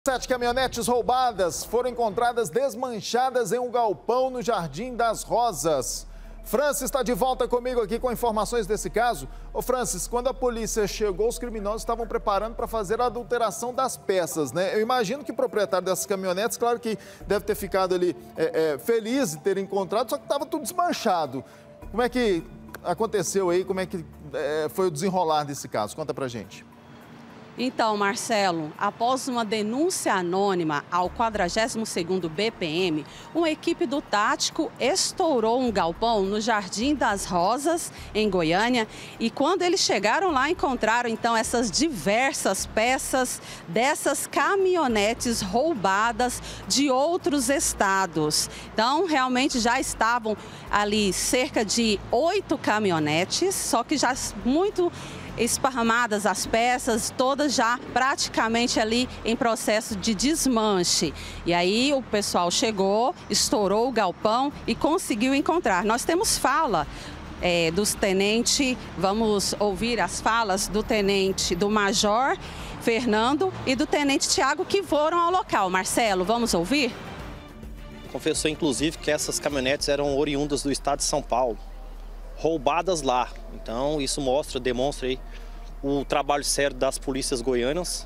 7 caminhonetes roubadas foram encontradas desmanchadas em um galpão no Jardim das Rosas. Francis está de volta comigo aqui com informações desse caso. Ô Francis, quando a polícia chegou, os criminosos estavam preparando para fazer a adulteração das peças, né? Eu imagino que o proprietário dessas caminhonetes, claro que deve ter ficado ali feliz de ter encontrado, só que estava tudo desmanchado. Como é que aconteceu aí? Como é que foi o desenrolar desse caso? Conta pra gente. Então, Marcelo, após uma denúncia anônima ao 42º BPM, uma equipe do Tático estourou um galpão no Jardim das Rosas, em Goiânia, e quando eles chegaram lá, encontraram então essas diversas peças dessas caminhonetes roubadas de outros estados. Então, realmente já estavam ali cerca de 8 caminhonetes, só que já muito esparramadas as peças, todas já praticamente ali em processo de desmanche. E aí o pessoal chegou, estourou o galpão e conseguiu encontrar. Nós temos fala dos tenentes, vamos ouvir as falas do tenente, do major Fernando e do tenente Tiago, que foram ao local. Marcelo, vamos ouvir? Confessou inclusive que essas caminhonetes eram oriundas do estado de São Paulo, roubadas lá. Então isso demonstra aí o trabalho sério das polícias goianas,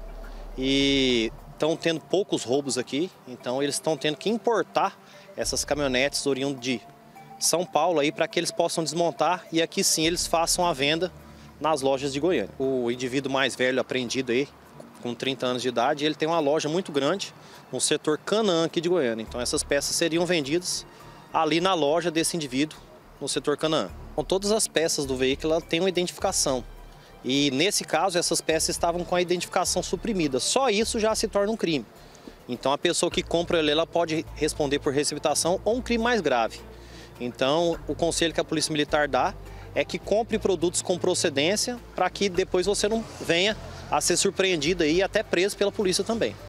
e estão tendo poucos roubos aqui, então eles estão tendo que importar essas caminhonetes oriundas de São Paulo aí para que eles possam desmontar e aqui sim eles façam a venda nas lojas de Goiânia. O indivíduo mais velho apreendido aí, com 30 anos de idade, ele tem uma loja muito grande no setor Canaã aqui de Goiânia, então essas peças seriam vendidas ali na loja desse indivíduo no setor Canaã. Com todas as peças do veículo têm uma identificação e nesse caso essas peças estavam com a identificação suprimida. Só isso já se torna um crime. Então a pessoa que compra ela pode responder por receptação ou um crime mais grave. Então o conselho que a Polícia Militar dá é que compre produtos com procedência para que depois você não venha a ser surpreendido e até preso pela polícia também.